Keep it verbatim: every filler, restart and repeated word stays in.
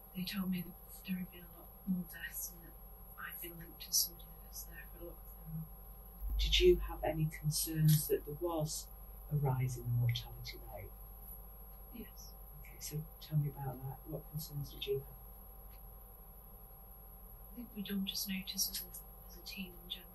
they told me that there had been a lot more deaths and that I'd been linked to somebody that was there for a lot of them. Did you have any concerns that there was a rise in the mortality rate? Yes. Okay, so tell me about that. What concerns did you have? I think we'd all just noticed as a, as a team in general